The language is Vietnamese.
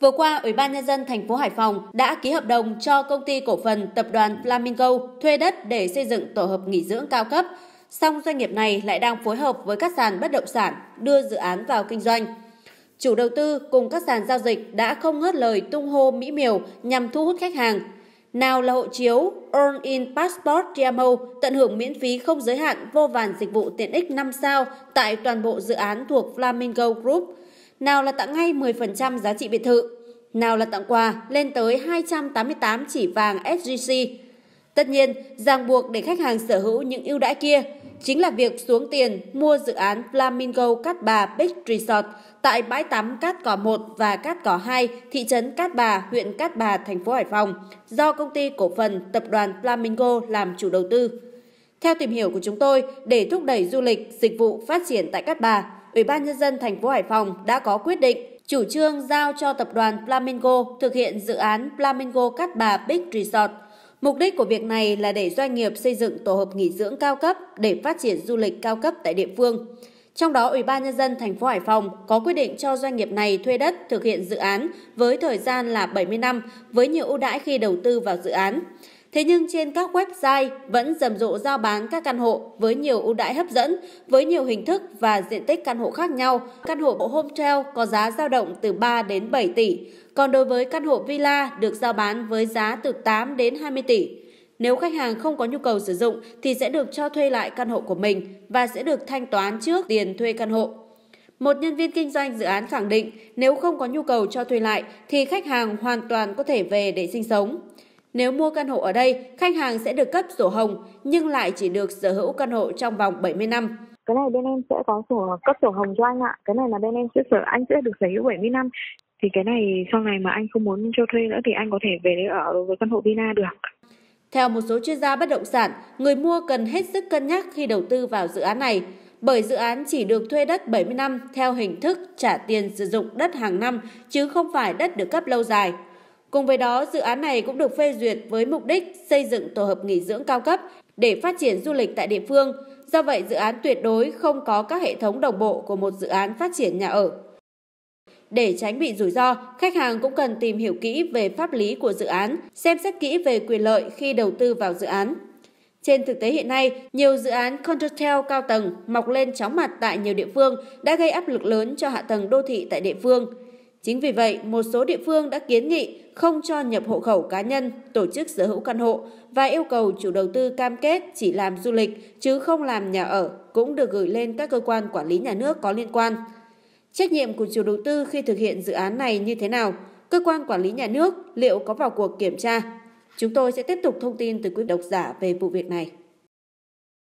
Vừa qua, Ủy ban Nhân dân thành phố Hải Phòng đã ký hợp đồng cho công ty cổ phần tập đoàn Flamingo thuê đất để xây dựng tổ hợp nghỉ dưỡng cao cấp. Song doanh nghiệp này lại đang phối hợp với các sàn bất động sản đưa dự án vào kinh doanh. Chủ đầu tư cùng các sàn giao dịch đã không ngớt lời tung hô mỹ miều nhằm thu hút khách hàng. Nào là hộ chiếu, All-in Passport GMO, tận hưởng miễn phí không giới hạn vô vàn dịch vụ tiện ích 5 sao tại toàn bộ dự án thuộc Flamingo Group. Nào là tặng ngay 10% giá trị biệt thự. Nào là tặng quà lên tới 288 chỉ vàng SJC. Tất nhiên, ràng buộc để khách hàng sở hữu những ưu đãi kia chính là việc xuống tiền mua dự án Flamingo Cát Bà Beach Resort tại bãi tắm Cát Cỏ 1 và Cát Cỏ 2, thị trấn Cát Bà, huyện Cát Bà, thành phố Hải Phòng, do công ty cổ phần tập đoàn Flamingo làm chủ đầu tư. Theo tìm hiểu của chúng tôi, để thúc đẩy du lịch, dịch vụ phát triển tại Cát Bà, Ủy ban Nhân dân thành phố Hải Phòng đã có quyết định chủ trương giao cho tập đoàn Flamingo thực hiện dự án Flamingo Cát Bà Beach Resort. Mục đích của việc này là để doanh nghiệp xây dựng tổ hợp nghỉ dưỡng cao cấp để phát triển du lịch cao cấp tại địa phương. Trong đó, Ủy ban Nhân dân thành phố Hải Phòng có quyết định cho doanh nghiệp này thuê đất thực hiện dự án với thời gian là 70 năm với nhiều ưu đãi khi đầu tư vào dự án. Thế nhưng trên các website vẫn rầm rộ rao bán các căn hộ với nhiều ưu đãi hấp dẫn, với nhiều hình thức và diện tích căn hộ khác nhau. Căn hộ hotel có giá dao động từ 3 đến 7 tỷ, còn đối với căn hộ villa được rao bán với giá từ 8 đến 20 tỷ. Nếu khách hàng không có nhu cầu sử dụng thì sẽ được cho thuê lại căn hộ của mình và sẽ được thanh toán trước tiền thuê căn hộ. Một nhân viên kinh doanh dự án khẳng định nếu không có nhu cầu cho thuê lại thì khách hàng hoàn toàn có thể về để sinh sống. Nếu mua căn hộ ở đây, khách hàng sẽ được cấp sổ hồng nhưng lại chỉ được sở hữu căn hộ trong vòng 70 năm. Cái này bên em sẽ có cấp sổ hồng cho anh ạ. Cái này là bên em anh sẽ được sở hữu 70 năm. Thì cái này sau này mà anh không muốn cho thuê nữa thì anh có thể về để ở đối với căn hộ villa được. Theo một số chuyên gia bất động sản, người mua cần hết sức cân nhắc khi đầu tư vào dự án này, bởi dự án chỉ được thuê đất 70 năm theo hình thức trả tiền sử dụng đất hàng năm chứ không phải đất được cấp lâu dài. Cùng với đó, dự án này cũng được phê duyệt với mục đích xây dựng tổ hợp nghỉ dưỡng cao cấp để phát triển du lịch tại địa phương. Do vậy, dự án tuyệt đối không có các hệ thống đồng bộ của một dự án phát triển nhà ở. Để tránh bị rủi ro, khách hàng cũng cần tìm hiểu kỹ về pháp lý của dự án, xem xét kỹ về quyền lợi khi đầu tư vào dự án. Trên thực tế hiện nay, nhiều dự án condotel cao tầng mọc lên chóng mặt tại nhiều địa phương đã gây áp lực lớn cho hạ tầng đô thị tại địa phương. Chính vì vậy, một số địa phương đã kiến nghị không cho nhập hộ khẩu cá nhân, tổ chức sở hữu căn hộ và yêu cầu chủ đầu tư cam kết chỉ làm du lịch chứ không làm nhà ở cũng được gửi lên các cơ quan quản lý nhà nước có liên quan. Trách nhiệm của chủ đầu tư khi thực hiện dự án này như thế nào? Cơ quan quản lý nhà nước liệu có vào cuộc kiểm tra? Chúng tôi sẽ tiếp tục thông tin từ quý độc giả về vụ việc này.